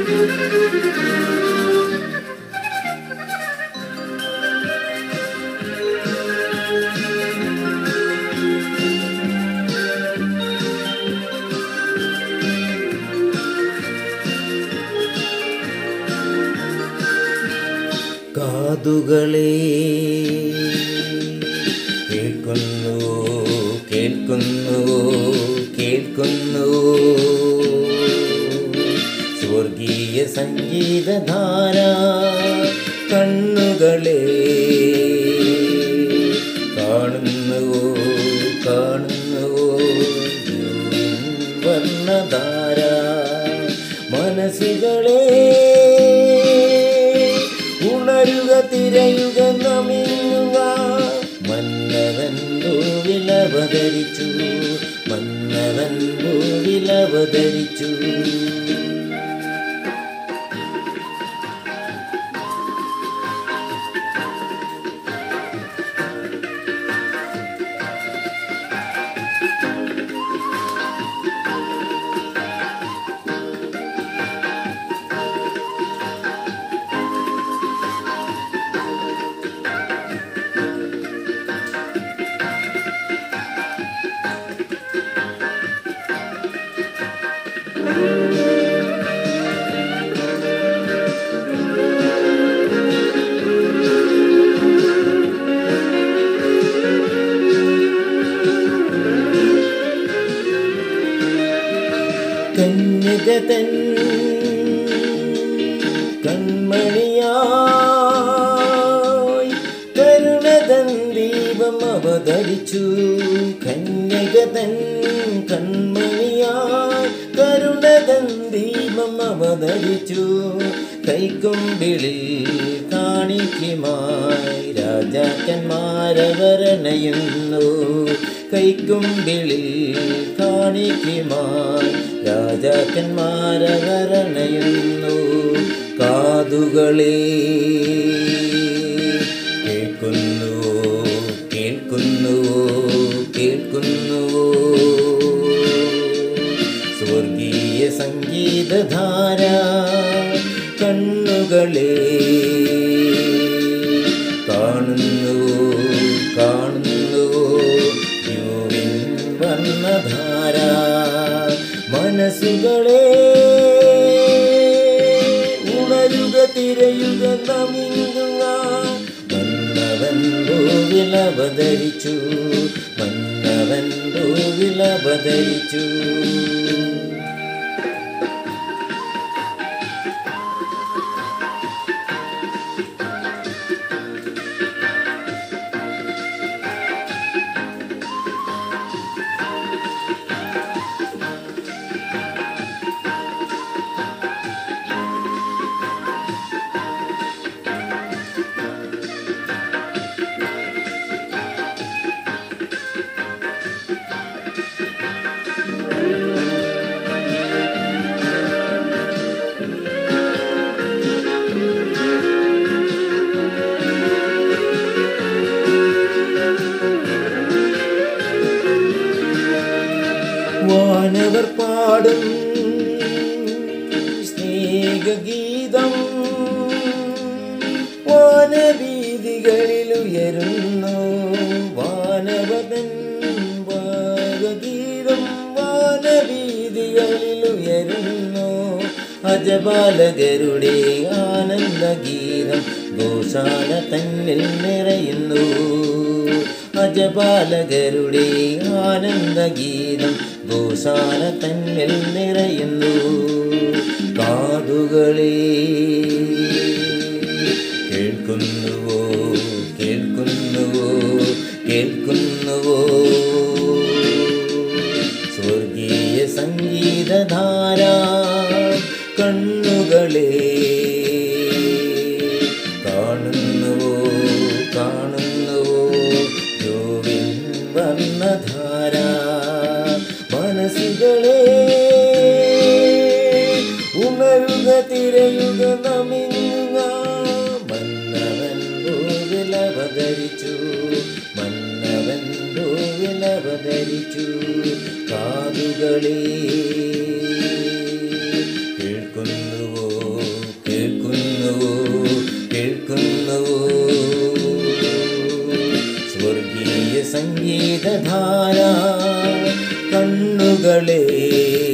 കാതുകളെ കേൾക്കുന്നു കേൾക്കുന്നു കേൾക്കുന്നു സ്വർഗീയ സംഗീതധാര. കണ്ണുകളെ കാണുന്നുവോ കാണുന്നുവോ വർണ്ണധാര. മനസ്സുകളെ ഉണരുക തിരയുക നമിങ്ങുക. മന്നവൻ ഭൂവിലവതരിച്ചു മന്നവൻ ഭൂവിലവതരിച്ചു. കന്യകതൻ കൺമണിയായി കരുണതൻ ദീപം അവതരിച്ചു. കന്യകതൻ കൺമണിയായി കരുണതൻ ദീപം അവതരിച്ചു. കൈക്കുമ്പിളിൽ കാണിക്കുമായി രാജാക്കന്മാരവരണയുന്നു. കൈക്കുമ്പിളിൽ കാണിക്കുമായി രാജാക്കന്മാരവരണയുന്നു. കാതുകളെ കേൾക്കുന്നുവോ കേൾക്കുന്നുവോ കേൾക്കുന്നുവോ സ്വർഗീയ സംഗീതധാര. കണ്ണുകളെ കാണുന്നുവോ കാണുന്നുവോ യുവിൻ വർണ്ണധാര. മനസ്സുകളെ ഉണരുക തിരയുക നമിങ്ങുക. മന്നവൻ ഭൂവിലവതരിച്ചു മന്നവൻ ഭൂവിലവതരിച്ചു. വാനവർ പാടും സ്നേഹഗീതം വാനവീതികളിൽ ഉയരുന്നു. വാനവതൻ ഭാവഗീതം വാനവീതികളിൽ ഉയരുന്നു. അജപാലകരുടെ ആനന്ദഗീതം ഗോശാല തന്നിൽ നിറയുന്നു. അജപാലകരുടെ ആനന്ദഗീതം ഗോശാല തന്നിൽ നിറയുന്നു. കാതുകളെ കേൾക്കുന്നുവോ കേൾക്കുന്നുവോ കേൾക്കുന്നുവോ സ്വർഗീയ സംഗീതധാര. കണ്ണുകളെ കാണുന്നുവോ കാണുന്നുവോ യോവിൻ വർണ്ണധാര. മനസ്സുകളെ ഉണരുക തിരയുക നമിങ്ങുക. മന്നവൻ ഭൂവിലവതരിച്ചു മന്നവൻ ഭൂവിലവതരിച്ചു. കാതുകളെ കേൾക്കുന്നുവോ സംഗീതധാര കണ്ണുകളെ